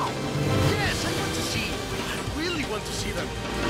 Yes, I want to see. I really want to see them.